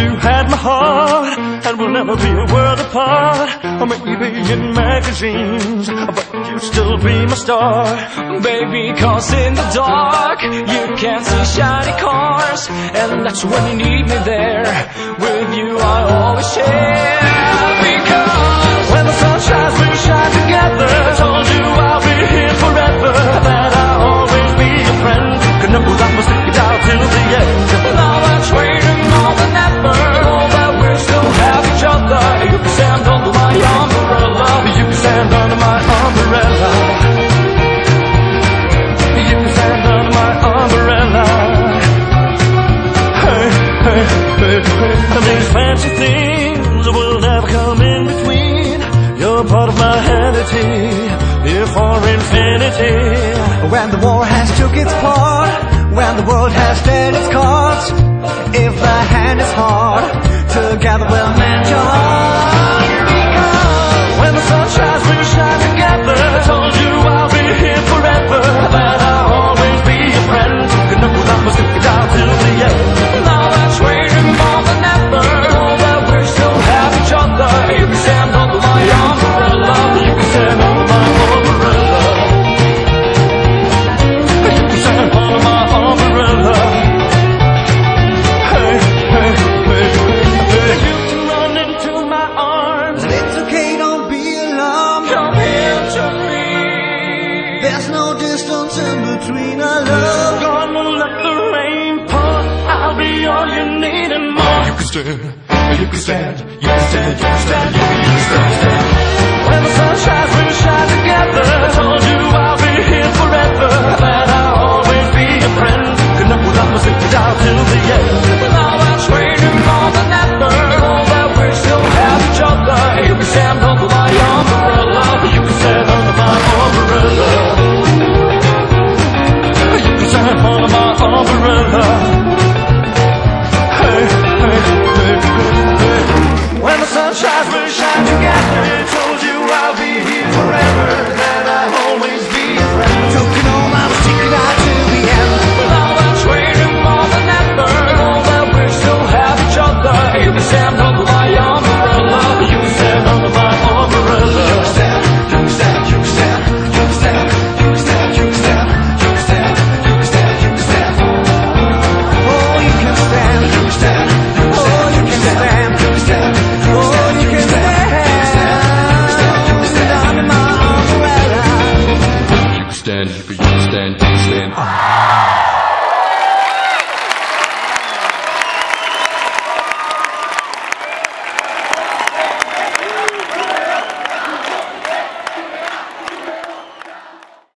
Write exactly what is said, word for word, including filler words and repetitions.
you had my heart, and we'll never be a world apart. Or maybe in magazines, but you'll still be my star. Baby, cause in the dark you can't see shiny cars, and that's when you need me there. With you I always share. Because when the sun shines, we shine together. I told you I'll be here forever, that I'll always be your friend. Could know that we'll stick it out till the end. Now that's waiting more than ever, know that we still have each other. You can stand under my umbrella. You can stand under my umbrella. You can stand under my umbrella. Hey, hey, hey, hey. And these fancy things will never come in between. You're part of my entity, here for infinity. When the war has took its part, when the world has dealt its cards, if the hand is hard, together we'll mend your heart. Because when the sun shines, we shine together. I told you I'll be here forever, that I'll always be your friend. Could know that we'll stick it out till the end. Now that's waiting more than ever, know that we still have each other. You can stand under my umbrella. You can stand under my umbrella. You can stand under my umbrella. Hey, hey, hey, hey. You can run into my arms. it's okay, don't be alarmed. Come here to me. There's no distance in between our love. Gonna let the rain pour. I'll be all you need and more. You can stand, you can stand, you can stand, you can stand, you can stand, stand. When the sun shines, we shine together.